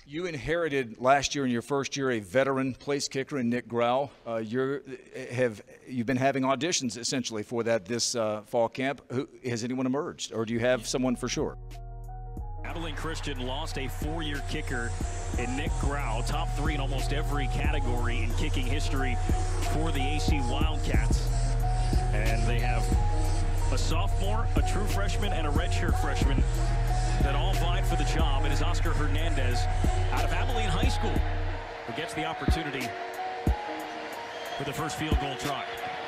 You inherited last year in your first year a veteran place kicker in Nick Grau. You've been having auditions essentially for that this fall camp. Has anyone emerged, or do you have someone for sure? Abilene Christian lost a four-year kicker in Nick Grau, top three in almost every category in kicking history for the AC Wildcats. And they have a sophomore, a true freshman, and a redshirt freshman that all vied for the job. It is Oscar Hernandez out of Abilene High School who gets the opportunity for the first field goal try.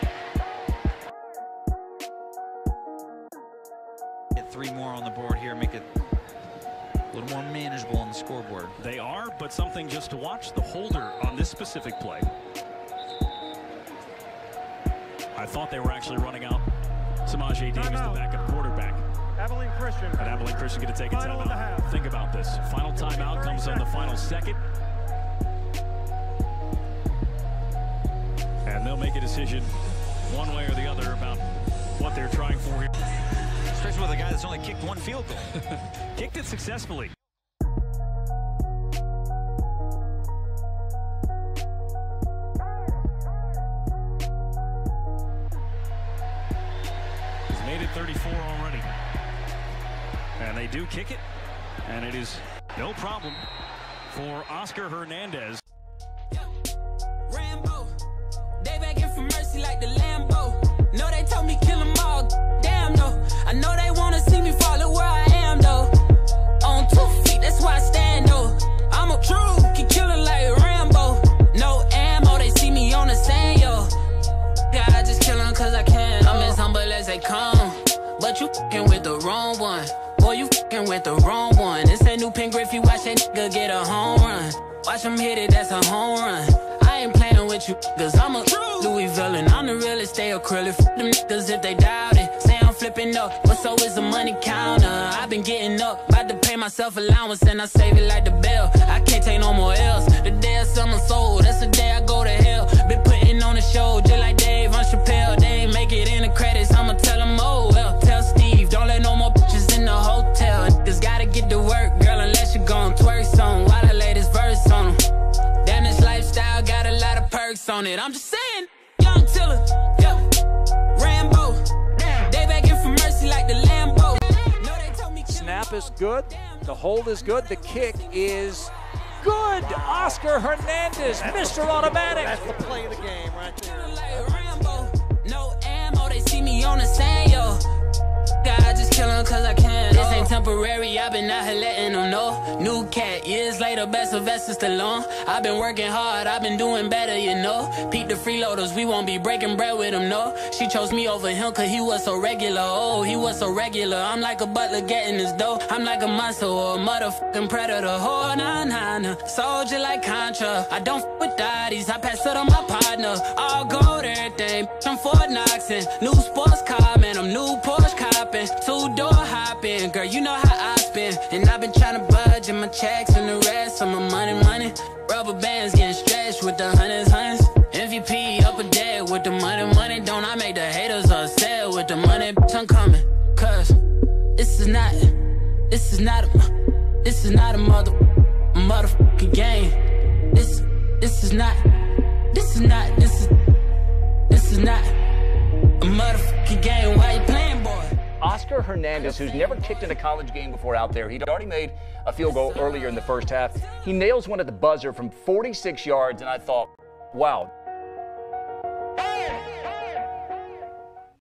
Get three more on the board here, make it a little more manageable on the scoreboard. They are, but something just to watch the holder on this specific play. I thought they were actually running out Samaje Davis, the backup quarterback. Abilene Christian. And Abilene Christian going to take a timeout. Think about this. Final timeout comes on the final second. And they'll make a decision one way or the other about what they're trying for here. Especially with a guy that's only kicked one field goal. Kicked it successfully. He's made it 34 already. And they do kick it, and it is no problem for Oscar Hernandez. Rambo, they begging for mercy like the Lambo. No, they told me kill them all, damn no. I know they wanna see me follow where I am though. On 2 feet, that's why I stand though. I'm a true, keep killing like Rambo. No ammo, they see me on the sand, yo. Yeah, I just kill them cause I can. I'm as humble as they come, but you f***ing with the wrong one. Boy, you f***ing with the wrong one. This ain't new Pen Griffey, watch that nigga get a home run. Watch him hit it, that's a home run. I ain't playing with you, cause I'm a Louis villain. I'm the realest, they acrylic. F them niggas if they doubt it. Say I'm flipping up, but so is the money counter. I've been getting up, about to pay myself allowance, and I save it like the bill. I can't take no more L's. The day I sell my soul, that's the day I go to hell. Been putting on the show, just like Dave on Chappelle. They ain't make it in the credits, I'ma tell them, oh well. Tell Steve, don't let no more bitches in the hotel. Niggas gotta get to work, girl, unless you gon' twerk some while I lay this verse on them. Damn, this lifestyle got a lot of perks on it. I'm just saying, young Tiller, yeah. Rambo, they begging for mercy like the Lambo. No, they told me snap is good, the hold is good, the kick is good. Oscar Hernandez, Mr. Automatic. That's the play of the game right there. like Rambo, no ammo, they see me on the sand, yo. I just kill them cause I can. This ain't temporary, I've been out here letting them know. New cat, years later, best of Sylvester Stallone. I've been working hard, I've been doing better, you know. Pete the freeloaders, we won't be breaking bread with them, no. She chose me over him cause he was so regular. Oh, he was so regular. I'm like a butler getting his dough. I'm like a monster or a motherfucking predator. Oh, nah. Soldier like Contra. I don't f with daddies, I pass it on my partner. All gold, everything. I'm Fort Knox and new sports car, man. I'm new Porsche copping. Two-door hopping, girl, you know how I spin. And I've been trying to budget my checks and the rest of my money. Rubber bands getting stretched with the hundreds. MVP up a dead with the money. Don't I make the haters upset with the money? Bitch, I'm coming, cause this is not a motherfucking game. This is not a motherfucking game. Why you playing, boy? Oscar Hernandez, who's never kicked in a college game before out there, he'd already made a field goal earlier in the first half. He nails one at the buzzer from 46 yards, and I thought, wow.